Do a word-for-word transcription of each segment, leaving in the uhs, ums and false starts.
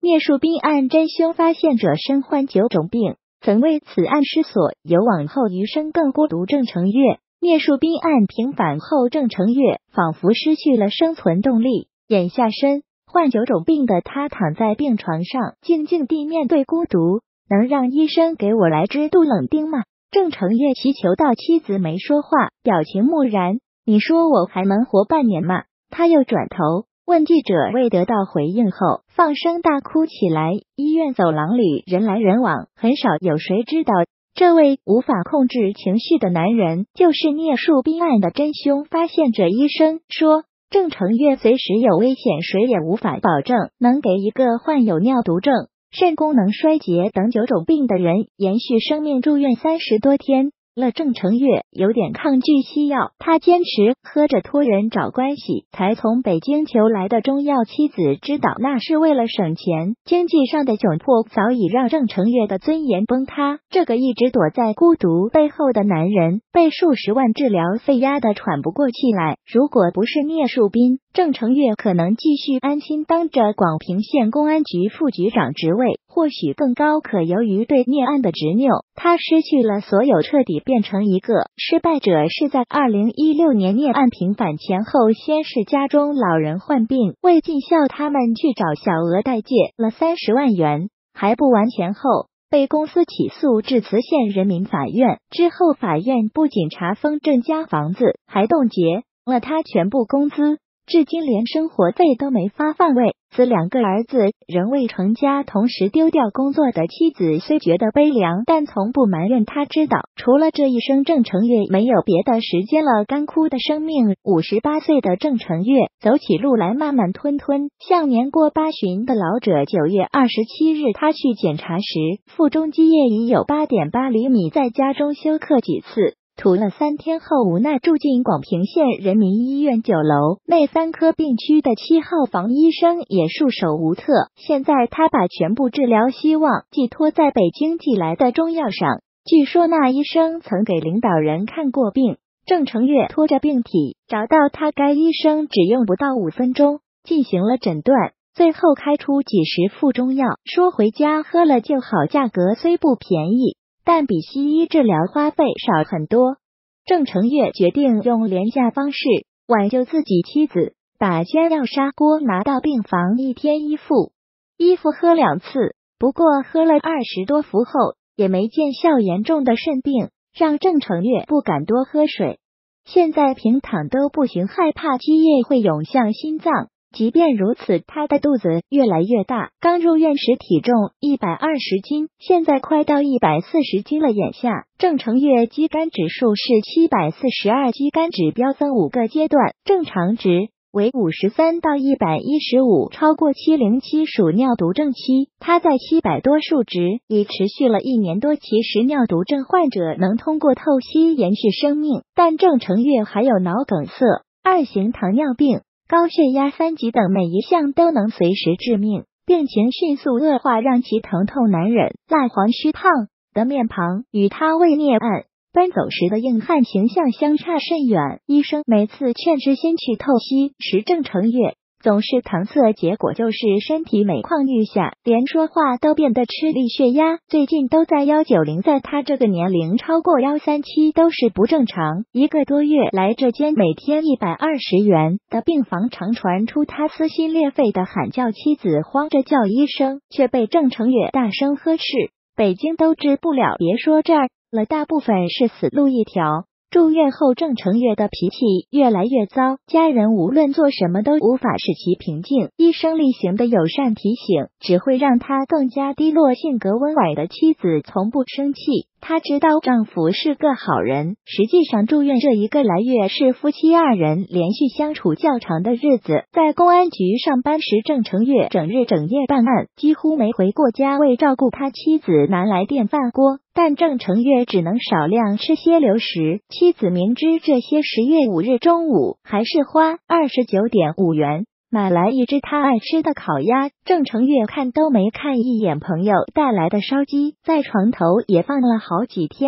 聂树斌案真凶发现者身患九种病，曾为此案失所，有往后余生更孤独。郑成月聂树斌案平反后，郑成月仿佛失去了生存动力，眼下身患九种病的他躺在病床上，静静地面对孤独。能让医生给我来支杜冷丁吗？郑成月祈求道。妻子没说话，表情木然。你说我还能活半年吗？他又转头问记者，未得到回应后，放声大哭起来。医院走廊里人来人往，很少有谁知道这位无法控制情绪的男人就是聂树斌案的真凶发现者。医生说，郑成月随时有危险，谁也无法保证能给一个患有尿毒症、肾功能衰竭等九种病的人延续生命。住院三十多天了，郑成月有点抗拒西药，他坚持喝着托人找关系才从北京求来的中药。妻子知道那是为了省钱，经济上的窘迫早已让郑成月的尊严崩塌。这个一直躲在孤独背后的男人，被数十万治疗费压得喘不过气来。如果不是聂树斌，郑成月可能继续安心当着广平县公安局副局长职位，或许更高。可由于对聂案的执拗，他失去了所有，彻底变成一个失败者。是在二零一六年聂案平反前后，先是家中老人患病，为尽孝他们去找小额贷借了三十万元，还不完钱后被公司起诉至慈县人民法院。之后法院不仅查封郑家房子，还冻结了他全部工资，至今连生活费都没发放。为此两个儿子仍未成家，同时丢掉工作的妻子虽觉得悲凉，但从不埋怨。他知道除了这一生，郑成月没有别的时间了。干枯的生命，五十八岁的郑成月走起路来慢慢吞吞，像年过八旬的老者。九月二十七日他去检查时，腹中积液已有 八点八厘米，在家中休克几次，吐了三天后无奈住进广平县人民医院九楼内三科病区的七号房，医生也束手无策。现在他把全部治疗希望寄托在北京寄来的中药上，据说那医生曾给领导人看过病。郑成月拖着病体找到他，该医生只用不到五分钟进行了诊断，最后开出几十副中药，说回家喝了就好。价格虽不便宜，但比西医治疗花费少很多。郑成月决定用廉价方式挽救自己妻子，把煎药砂锅拿到病房，一天一副，一副喝两次。不过喝了二十多服后，也没见效，严重的肾病让郑成月不敢多喝水。现在平躺都不行，害怕积液会涌向心脏。即便如此，他的肚子越来越大，刚入院时体重一百二十斤，现在快到一百四十斤了。眼下郑成月肌酐指数是七百四十二，肌酐指标分五个阶段，正常值为五十三到一百一十五，超过七零期属尿毒症期。他在七百多数值已持续了一年多。其实尿毒症患者能通过透析延续生命，但郑成月还有脑梗塞、二型糖尿病、高血压三级等，每一项都能随时致命，病情迅速恶化，让其疼痛难忍。蜡黄虚胖的面庞与他为聂案奔走时的硬汉形象相差甚远。医生每次劝之先去透析时，郑成月总是搪塞，结果就是身体每况愈下，连说话都变得吃力，血压最近都在一九零，在他这个年龄超过一三七都是不正常。一个多月来，这间每天一百二十元的病房常传出他撕心裂肺的喊叫，妻子慌着叫医生，却被郑成月大声呵斥，北京都治不了，别说这儿了，大部分是死路一条。住院后，郑成月的脾气越来越糟，家人无论做什么都无法使其平静。医生例行的友善提醒只会让他更加低落。性格温婉的妻子从不生气，她知道丈夫是个好人。实际上住院这一个来月是夫妻二人连续相处较长的日子。在公安局上班时，郑成月整日整夜办案，几乎没回过家。为照顾他妻子拿来电饭锅，但郑成月只能少量吃些流食。妻子明知这些，十月五日中午还是花二十九点五元买来一只他爱吃的烤鸭。郑成月看都没看一眼朋友带来的烧鸡，在床头也放了好几天。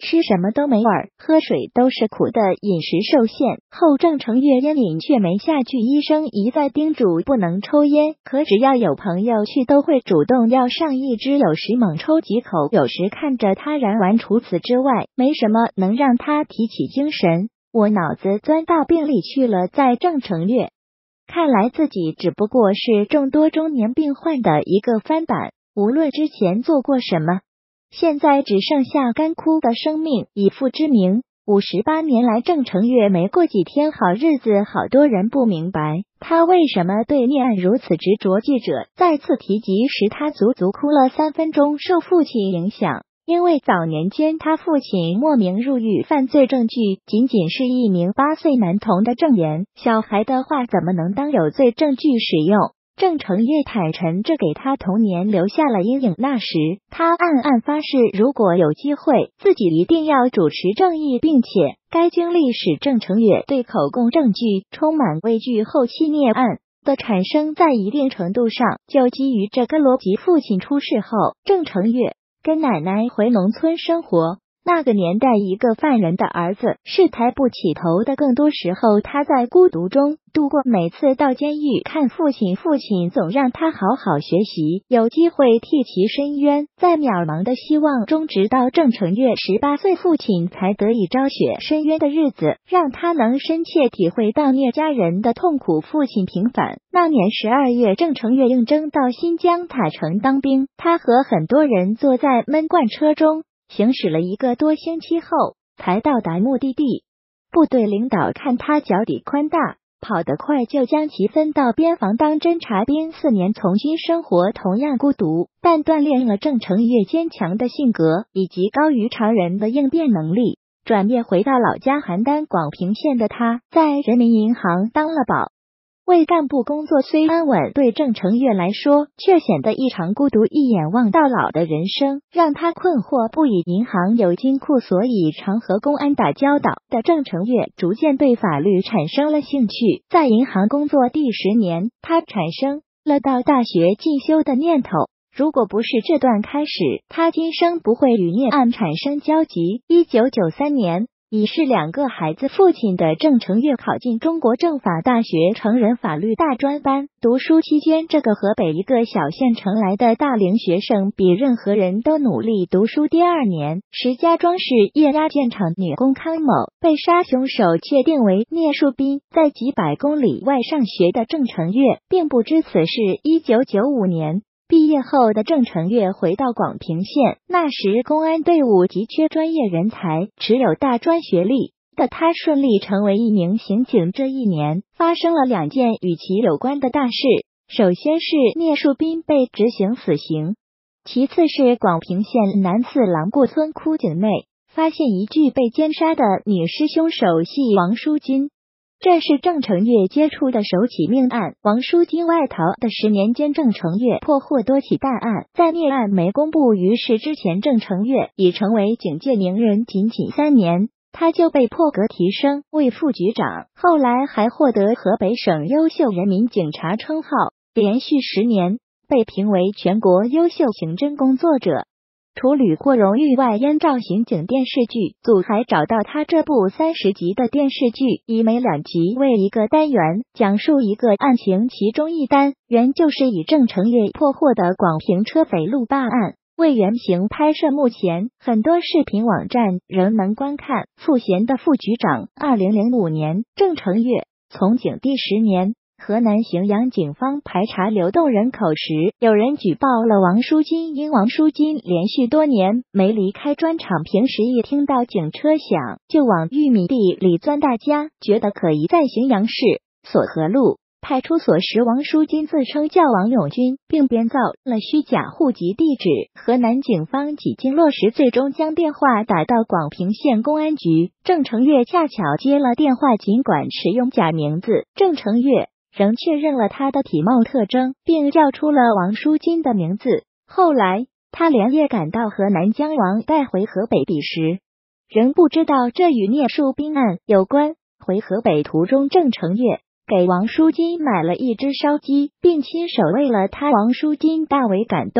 吃什么都没味儿，喝水都是苦的，饮食受限。后郑成月烟瘾却没下去，医生一再叮嘱不能抽烟，可只要有朋友去，都会主动要上一支，有时猛抽几口，有时看着他燃完。除此之外，没什么能让他提起精神。我脑子钻到病里去了，在郑成月看来，自己只不过是众多中年病患的一个翻版，无论之前做过什么，现在只剩下干枯的生命，以父之名。五十八年来，郑成月没过几天好日子，好多人不明白他为什么对灭案如此执着。记者再次提及时，他足足哭了三分钟，受父亲影响。因为早年间他父亲莫名入狱，犯罪证据仅仅是一名八岁男童的证言，小孩的话怎么能当有罪证据使用？郑成月坦陈，这给他童年留下了阴影。那时他暗暗发誓，如果有机会，自己一定要主持正义，并且该经历使郑成月对口供证据充满畏惧。后期灭案的产生，在一定程度上就基于这个逻辑。父亲出事后，郑成月跟奶奶回农村生活。那个年代，一个犯人的儿子是抬不起头的，更多时候他在孤独中度过。每次到监狱看父亲，父亲总让他好好学习，有机会替其伸冤。在渺茫的希望中，直到郑成月十八岁，父亲才得以昭雪伸冤的日子，让他能深切体会到聂家人的痛苦。父亲平反那年十二月，郑成月应征到新疆塔城当兵，他和很多人坐在闷罐车中行驶了一个多星期后，才到达目的地。部队领导看他脚底宽大，跑得快，就将其分到边防当侦察兵。四年从军生活同样孤独，但锻炼了郑成月坚强的性格以及高于常人的应变能力。转业回到老家邯郸广平县的他，在人民银行当了保为干部工作虽安稳，对郑成月来说却显得异常孤独。一眼望到老的人生让他困惑不已。银行有金库，所以常和公安打交道的郑成月逐渐对法律产生了兴趣。在银行工作第十年，他产生了到大学进修的念头。如果不是这段开始，他今生不会与聂案产生交集。一九九三年，已是两个孩子父亲的郑成月考进中国政法大学成人法律大专班。读书期间，这个河北一个小县城来的大龄学生比任何人都努力读书。第二年，石家庄市液压件厂女工康某被杀，凶手确定为聂树斌。在几百公里外上学的郑成月并不知此事。一九九五年毕业后的郑成月回到广平县，那时公安队伍急缺专业人才，持有大专学历的他顺利成为一名刑警。这一年发生了两件与其有关的大事，首先是聂树斌被执行死刑，其次是广平县南四郎顾村枯井内发现一具被奸杀的女尸，凶手系王淑金。这是郑成月接触的首起命案。王淑金外逃的十年间，郑成月破获多起大案，在灭案没公布于世之前，郑成月已成为警界名人。仅仅三年，他就被破格提升为副局长，后来还获得河北省优秀人民警察称号，连续十年被评为全国优秀刑侦工作者。除屡获荣誉外，燕赵刑警电视剧组还找到他这部三十集的电视剧，以每两集为一个单元，讲述一个案情，其中一单元就是以郑成月破获的广平车匪路霸案为原型拍摄。目前很多视频网站仍能观看。傅贤的副局长。二零零五年，郑成月从警第十年，河南荥阳警方排查流动人口时，有人举报了王淑金，因王淑金连续多年没离开砖厂，平时一听到警车响就往玉米地里钻，大家觉得可疑。在荥阳市索河路派出所时，王淑金自称叫王永军，并编造了虚假户籍地址。河南警方几经落实，最终将电话打到广平县公安局。郑成月恰巧接了电话，尽管使用假名字，郑成月仍确认了他的体貌特征，并叫出了王淑金的名字。后来他连夜赶到河南，将王带回河北比时，仍不知道这与聂树斌案有关。回河北途中，郑成月给王淑金买了一只烧鸡，并亲手喂了他。王淑金大为感动，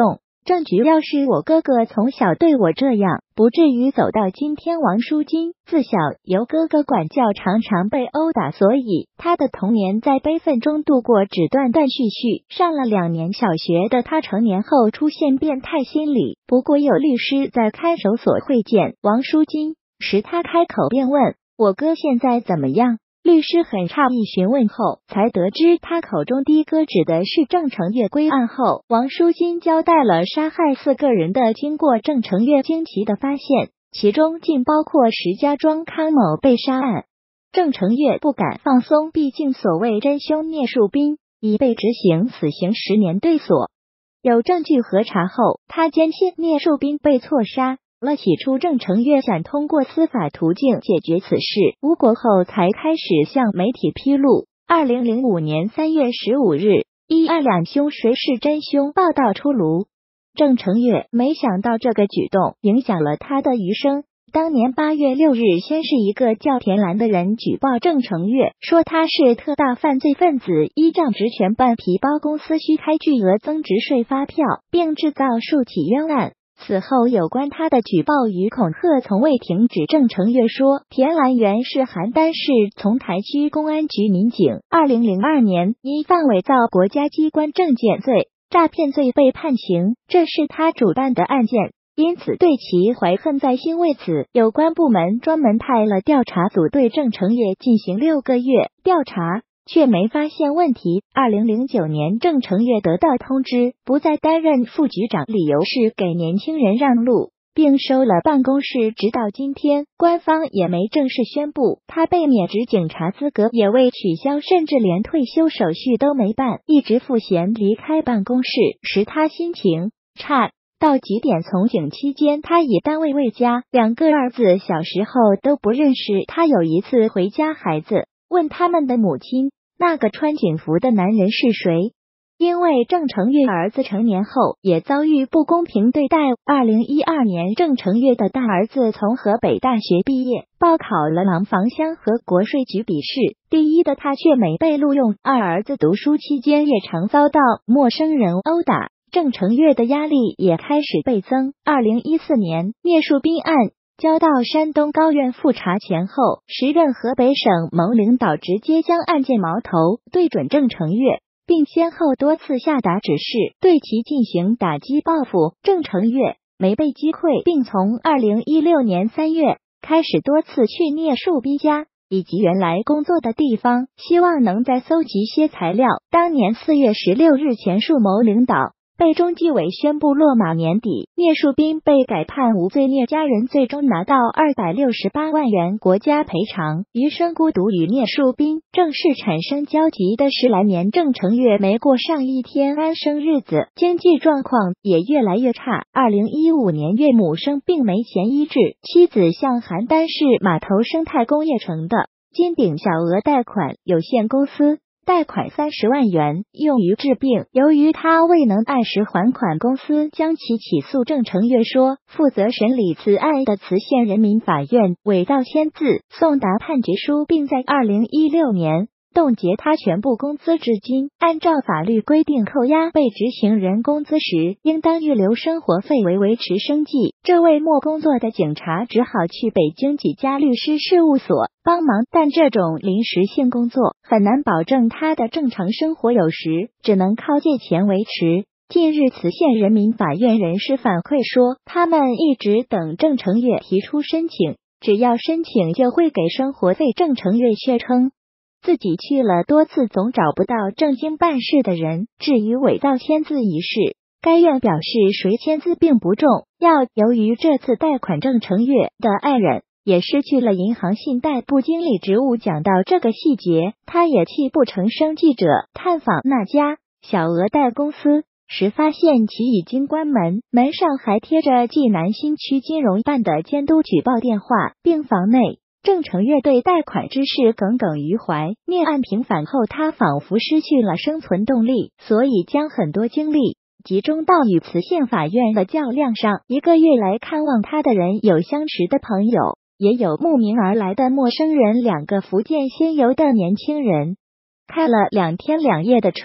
证据要是我哥哥从小对我这样，不至于走到今天。王淑金自小由哥哥管教，常常被殴打，所以他的童年在悲愤中度过，只断断续续。上了两年小学的他，成年后出现变态心理。不过有律师在看守所会见王淑金时，他开口便问：“我哥现在怎么样？”律师很诧异，询问后才得知他口中的哥指的是郑成月。归案后，王淑金交代了杀害四个人的经过。郑成月惊奇的发现，其中竟包括石家庄康某被杀案。郑成月不敢放松，毕竟所谓真凶聂树斌已被执行死刑十年对锁。有证据核查后，他坚信聂树斌被错杀了。起初郑成月想通过司法途径解决此事，无果后才开始向媒体披露。二零零五年三月十五日，一案两凶谁是真凶报道出炉。郑成月没想到这个举动影响了他的余生。当年八月六日，先是一个叫田兰的人举报郑成月，说他是特大犯罪分子，依仗职权办皮包公司虚开巨额增值税发票，并制造数起冤案。此后有关他的举报与恐吓从未停止。郑成月说，田兰原是邯郸市从台区公安局民警，二零零二年因犯伪造国家机关证件罪、诈骗罪被判刑，这是他主办的案件，因此对其怀恨在心。为此，有关部门专门派了调查组对郑成月进行六个月调查，却没发现问题。二零零九年，郑成月得到通知，不再担任副局长，理由是给年轻人让路，并收了办公室。直到今天，官方也没正式宣布他被免职，警察资格也未取消，甚至连退休手续都没办，一直赋闲离开办公室，使他心情差到极点。从警期间，他以单位为家，两个儿子小时候都不认识他。有一次回家，孩子问他们的母亲，那个穿警服的男人是谁？因为郑成月儿子成年后也遭遇不公平对待。二零一二年，郑成月的大儿子从河北大学毕业，报考了廊坊乡和国税局笔试第一的他却没被录用。二儿子读书期间也常遭到陌生人殴打，郑成月的压力也开始倍增。二零一四年，聂树斌案交到山东高院复查前后，时任河北省某领导直接将案件矛头对准郑成月，并先后多次下达指示对其进行打击报复。郑成月没被击溃，并从二零一六年三月开始多次去聂树斌家以及原来工作的地方，希望能再搜集些材料。当年四月十六日，前述某领导被中纪委宣布落马。年底，聂树斌被改判无罪，聂家人最终拿到二百六十八万元国家赔偿。余生孤独与聂树斌正式产生交集的十来年，郑成月没过上一天安生日子，经济状况也越来越差。二零一五年，岳母生病没钱医治，妻子向邯郸市码头生态工业城的金鼎小额贷款有限公司贷款三十万元用于治病，由于他未能按时还款，公司将其起诉。郑成月说，负责审理此案的磁县人民法院伪造签字送达判决书，并在二零一六年冻结他全部工资至今。按照法律规定，扣押被执行人工资时，应当预留生活费为维持生计。这位没工作的警察只好去北京几家律师事务所帮忙，但这种临时性工作很难保证他的正常生活，有时只能靠借钱维持。近日，磁县人民法院人士反馈说，他们一直等郑成月提出申请，只要申请就会给生活费。郑成月却称自己去了多次，总找不到正经办事的人。至于伪造签字一事，该院表示谁签字并不重要。由于这次贷款，郑成月的爱人也失去了银行信贷部经理职务。讲到这个细节，他也泣不成声。记者探访那家小额贷公司时，发现其已经关门，门上还贴着济南新区金融办的监督举报电话。病房内，郑成月对贷款之事耿耿于怀。聂案平反后，他仿佛失去了生存动力，所以将很多精力集中到与磁县法院的较量上。一个月来看望他的人有相识的朋友，也有慕名而来的陌生人。两个福建仙游的年轻人开了两天两夜的车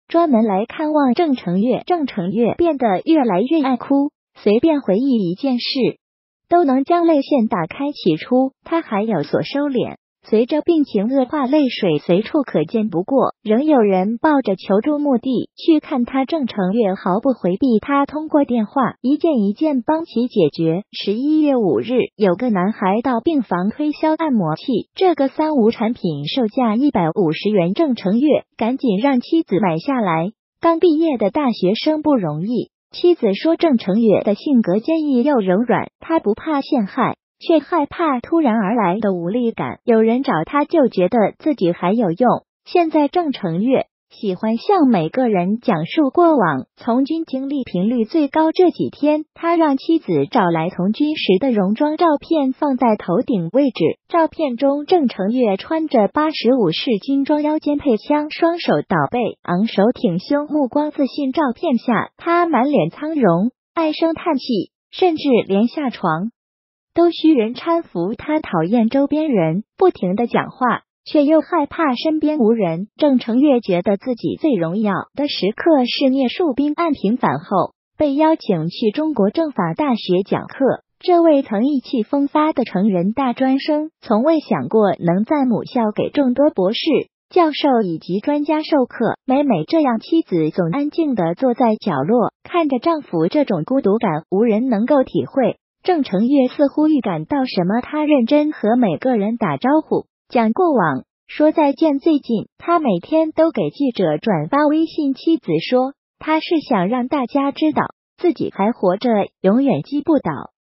专门来看望郑成月。郑成月变得越来越爱哭，随便回忆一件事，都能将泪腺打开。起初他还有所收敛，随着病情恶化，泪水随处可见。不过仍有人抱着求助目的去看他，郑成月毫不回避，他通过电话一件一件帮其解决。十一月五日，有个男孩到病房推销按摩器，这个三无产品售价一百五十元，郑成月赶紧让妻子买下来。刚毕业的大学生不容易，妻子说郑成月的性格坚毅又柔软，他不怕陷害，却害怕突然而来的无力感，有人找他就觉得自己还有用。现在郑成月喜欢向每个人讲述过往从军经历频率最高。这几天他让妻子找来从军时的戎装照片放在头顶位置，照片中郑成月穿着八十五式军装，腰间配枪，双手倒背，昂首挺胸，目光自信。照片下他满脸苍容，唉声叹气，甚至连下床都需人搀扶。他讨厌周边人不停地讲话，却又害怕身边无人。郑成月觉得自己最荣耀的时刻是聂树斌案平反后被邀请去中国政法大学讲课。这位曾意气风发的成人大专生，从未想过能在母校给众多博士、教授以及专家授课。每每这样，妻子总安静地坐在角落，看着丈夫，这种孤独感无人能够体会。郑成月似乎预感到什么，他认真和每个人打招呼，讲过往，说再见。最近他每天都给记者转发微信，妻子说他是想让大家知道自己还活着，永远击不倒。